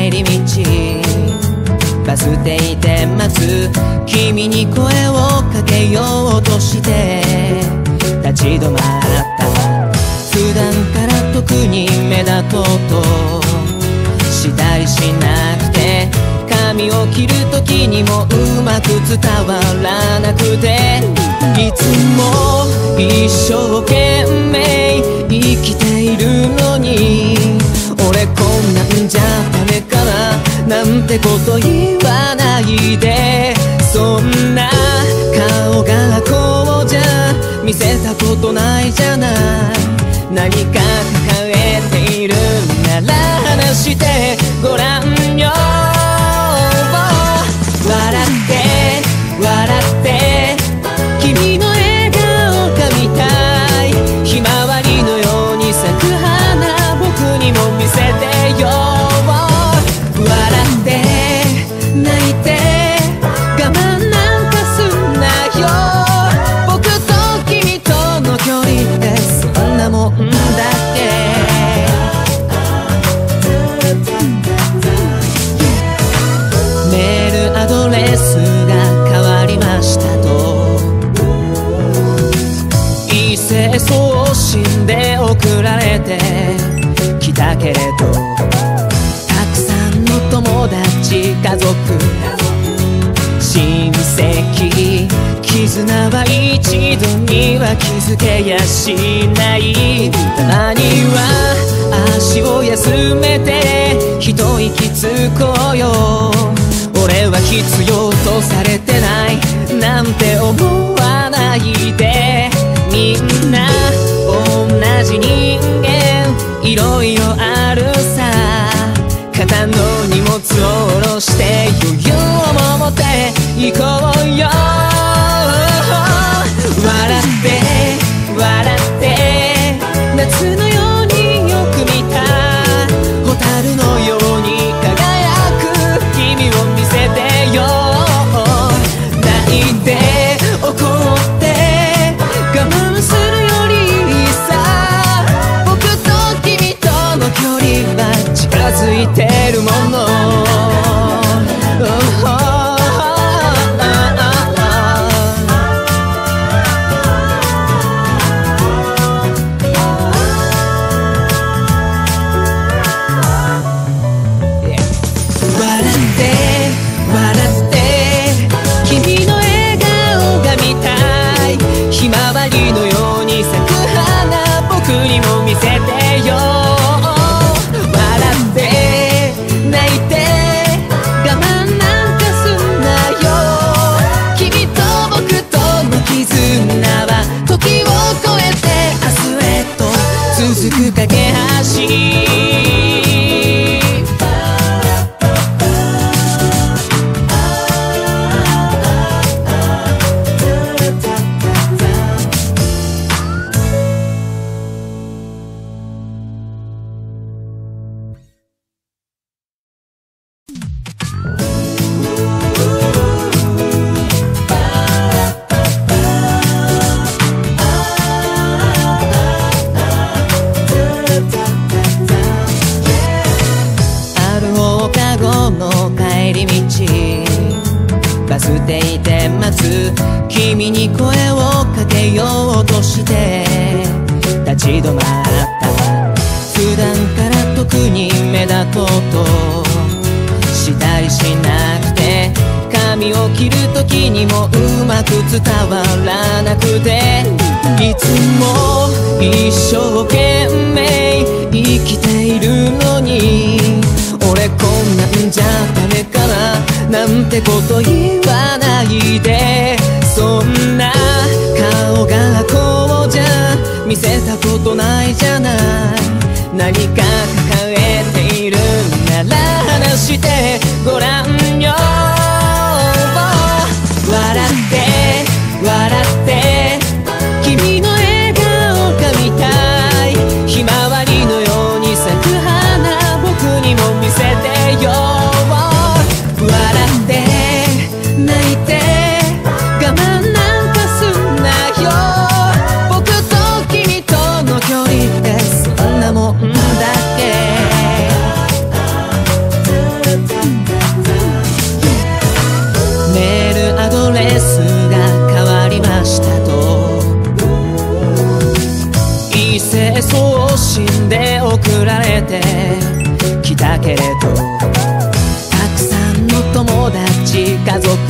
帰り道、バス停で待つ君に声をかけようとして立ち止まった。普段から特に目立とうとしたりしなくて、髪を切る時にもうまく伝わらなくて、いつも一生懸命生きているのに、俺こんなんじゃダメかななんてこと言わないで。そんな顔がこうじゃ見せたことないじゃない。何か抱えているなら話してごらんよ。笑って笑って君の笑顔が見たい。ひまわりのように咲く花僕にも見せてよ。笑って泣いて我慢なんかすんなよ。僕と君との距離ってそんなもんだけ。メールアドレスが変わりましたと一斉送信で送られてきたけれど、たくさんの友達家族親戚絆は一度には気づけやしない。たまには足を休めて一息つこうよ。俺は必要とされてないなんて思わないで。みんな同じ人間いろいろあるさ。肩の荷物を下ろして余裕を持って行こうよ。笑って笑って夏のようによく見た蛍のように輝く君を見せてよ。泣いて怒って我慢するよりさ、僕と君との距離は近づいてるもの。見せてよ。笑って泣いて我慢なんかすんなよ。君と僕との絆は時を超えて明日へと続く架け橋。バス停で待つ君に声をかけようとして立ち止まった。普段から特に目立とうとしたりしなくて、髪を切る時にもうまく伝わらなくて、いつも一生懸命生きているのに、俺こんなんじゃダメかななんてこと言わないで。そんな顔がこうじゃ見せたことないじゃない。何か抱えているなら話してごらんよ。笑って笑って君の笑顔が見たい。ひまわりのように咲く花僕にも見せてよ。笑って泣いて我慢なんかすんなよ。僕と君との距離ってそんなもんだけ。 けれど、たくさんの友達家族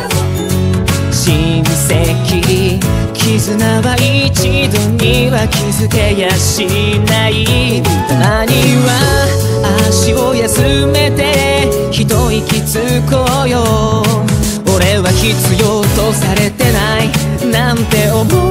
親戚絆は一度には気づけやしない。たまには足を休めて一息つこうよ。俺は必要とされてないなんて思